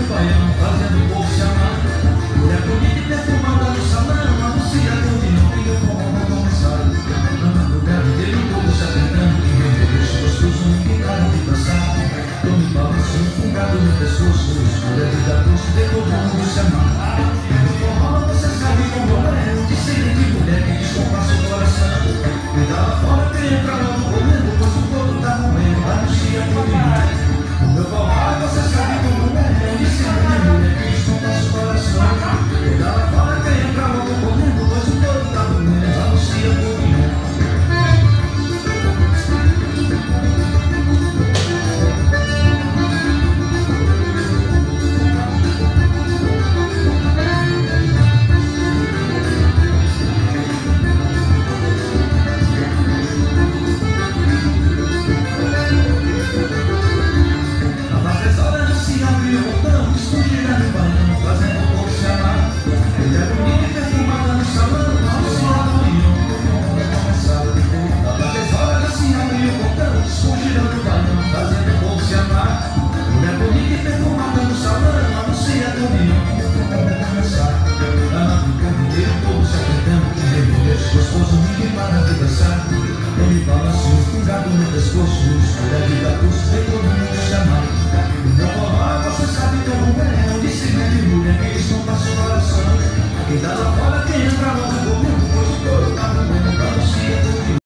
baião, fazendo o povo se amar. Mulher bonita e perfumada no salão, anuncia a reunião que o forró vai começar. Na madrugada inteira o povo se apertando, que reboleixo gostoso, ninguém para de dançar. Tome balanço, fungado no pescoço, escolha de dar gosto, de todo mundo se amar. No forró você sabe como é, diferente mulher que descompassa o coração. E dá lá fora quem entra logo comendo, pois o corpo tá morrendo, anuncia a reunião. O meu forró você sabe como é, diferente mulher que descompassa o coração. E dá lá fora quem entra logo comendo, pois o corpo tá morrendo, anuncia a reunião. Gostoso, ninguém para de dançar. Ele balança o fungado no pescoço, escolha de dar curso, vem todo mundo chamar. No forró você sabe como é, onde se vê de mulher que eles não passam o coração. Quem dá lá